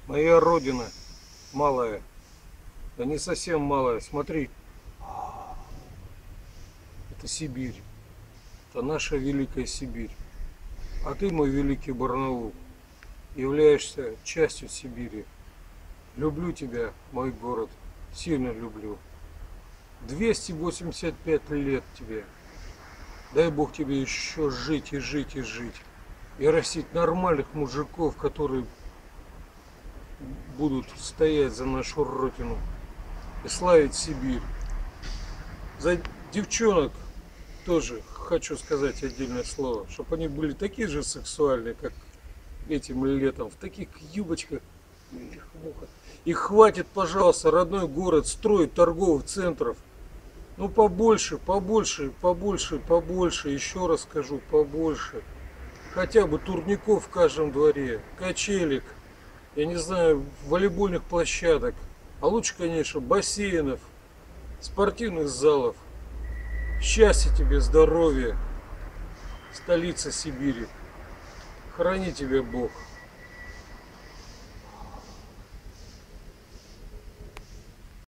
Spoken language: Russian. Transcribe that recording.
Моя родина малая, да не совсем малая, смотри, это Сибирь, это наша великая Сибирь. А ты, мой великий Барнаул, являешься частью Сибири. Люблю тебя, мой город, сильно люблю. 285 лет тебе. Дай Бог тебе еще жить и жить и жить. И растить нормальных мужиков, которые будут стоять за нашу родину и славить Сибирь. За девчонок тоже хочу сказать отдельное слово, чтобы они были такие же сексуальные, как этим летом, в таких юбочках. И хватит, пожалуйста, родной город строить торговых центров. Ну побольше, побольше, побольше, побольше, еще раз скажу, побольше. Хотя бы турников в каждом дворе, качелек, я не знаю, волейбольных площадок. А лучше, конечно, бассейнов, спортивных залов. Счастья тебе, здоровья, столица Сибири. Храни тебя Бог.